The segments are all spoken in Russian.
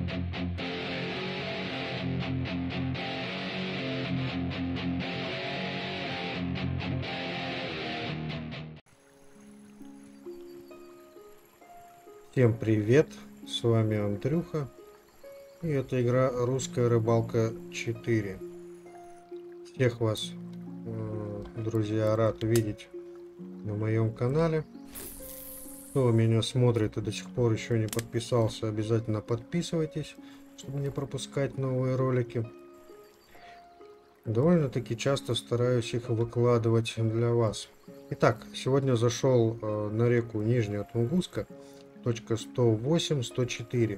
Всем привет, с вами Андрюха, и это игра Русская Рыбалка 4. Всех вас, друзья, рад видеть на моем канале. Кто меня смотрит и до сих пор еще не подписался, обязательно подписывайтесь, чтобы не пропускать новые ролики. Довольно-таки часто стараюсь их выкладывать для вас. Итак, сегодня зашел на реку Нижняя Тунгуска, точка 108-104.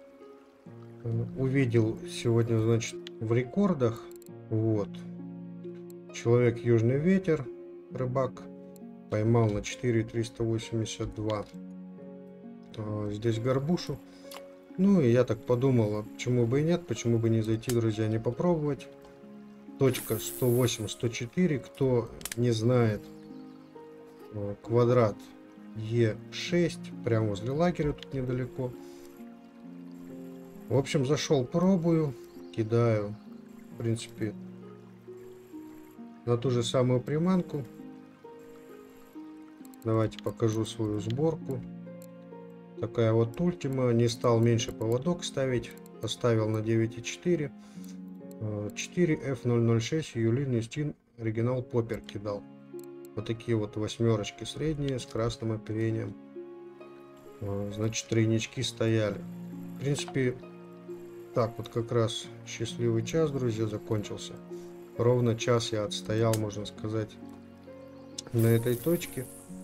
Увидел сегодня, значит, в рекордах, вот, человек Южный Ветер, рыбак, поймал на 4,382 здесь горбушу. Ну и я так подумал, почему бы и нет, почему бы не зайти, друзья, не попробовать. Точка 108-104, кто не знает, квадрат Е6, прямо возле лагеря, тут недалеко. В общем, зашел, пробую, кидаю, в принципе, на ту же самую приманку. Давайте покажу свою сборку. Такая вот ультима, не стал меньше поводок ставить, поставил на 9,4. 4F006 Юлин Юстин оригинал поппер кидал. Вот такие вот восьмерочки средние с красным оперением. Значит, тройнички стояли. В принципе, так вот как раз счастливый час, друзья, закончился. Ровно час я отстоял, можно сказать, на этой точке.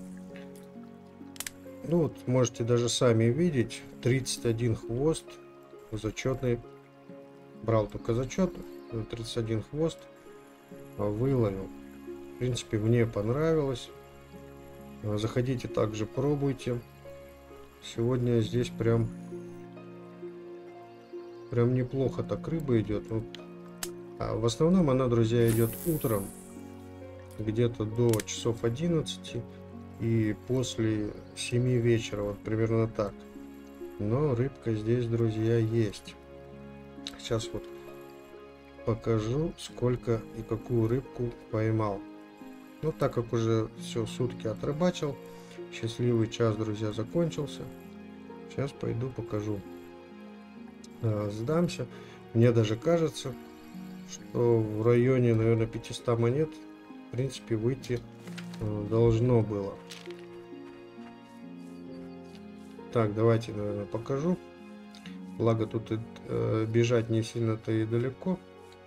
Ну вот, можете даже сами видеть, 31 хвост зачетный. Брал только зачетный, 31 хвост выловил. В принципе, мне понравилось. Заходите, также пробуйте. Сегодня здесь прям неплохо так рыба идет. Вот. А в основном она, друзья, идет утром, где-то до часов 11 и после 7 вечера, вот примерно так. Но рыбка здесь, друзья, есть. Сейчас вот покажу, сколько и какую рыбку поймал. Ну, так как уже все, сутки отрыбачил, счастливый час, друзья, закончился. Сейчас пойду покажу. Сдамся. Мне даже кажется, что в районе, наверное, 500 монет, в принципе, выйти должно было. Так, давайте, наверное, покажу. Благо, тут бежать не сильно-то и далеко.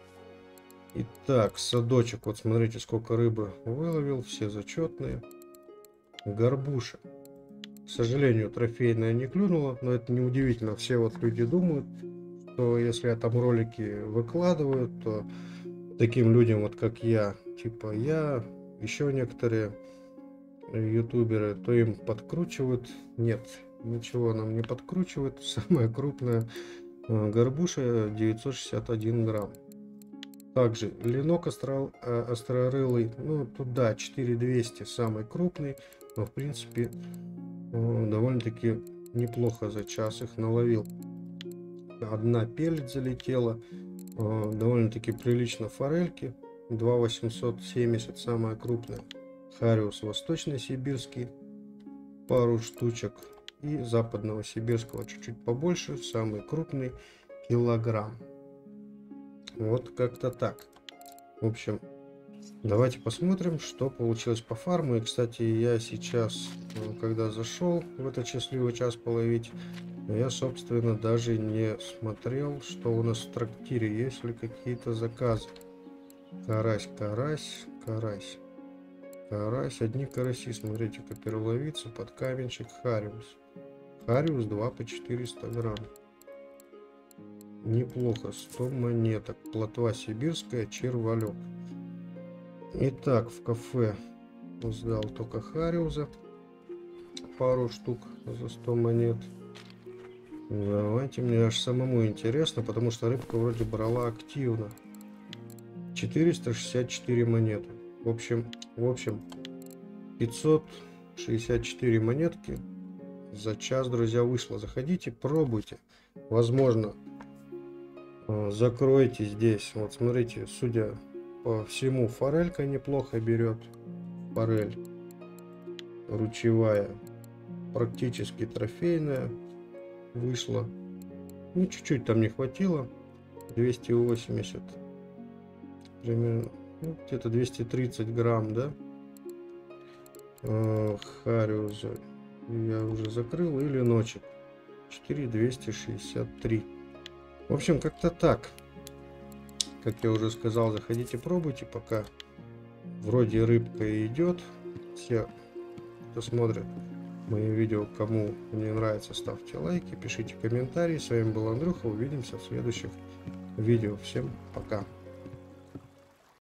Итак, садочек. Вот смотрите, сколько рыбы выловил. Все зачетные. Горбуша. К сожалению, трофейная не клюнула. Но это не удивительно. Все вот люди думают, что если я там ролики выкладываю, то таким людям, вот как я, типа я, еще некоторые ютуберы, то им подкручивают. Нет, ничего нам не подкручивают. Самая крупная горбуша 961 грамм. Также ленок острорылый, ну тут да, 4200 самый крупный, но в принципе довольно-таки неплохо за час их наловил. Одна пеллет залетела, довольно-таки прилично форельки, 2870 самая крупная. Хариус восточно-сибирский, пару штучек, и западного сибирского чуть-чуть побольше, самый крупный килограмм. Вот как-то так. В общем, давайте посмотрим, что получилось по фарму. И, кстати, я сейчас, когда зашел в этот счастливый час половить, я, собственно, даже не смотрел, что у нас в трактире, есть ли какие-то заказы. Карась, карась, карась. Карась, одни караси, смотрите, как перловица, под каменчик, хариус. Хариус 2 по 400 грамм. Неплохо, 100 монеток. Плотва сибирская, червалек. Итак, в кафе сдал только хариуза. Пару штук за 100 монет. Давайте, мне аж самому интересно, потому что рыбка вроде брала активно. 464 монеты. В общем, 564 монетки за час, друзья, вышло. Заходите, пробуйте. Возможно, закройте здесь. Вот смотрите, судя по всему, форелька неплохо берет. Форель ручевая, практически трофейная вышла. Ну, чуть-чуть там не хватило. 280 примерно, ну, где-то 230 грамм, да. Хариуза я уже закрыл, или ночек 4263. В общем, как-то так. Как я уже сказал, заходите, пробуйте, пока вроде рыбка идет. Все, кто смотрит мои видео, кому мне нравится, ставьте лайки, пишите комментарии. С вами был Андрюха, увидимся в следующих видео. Всем пока.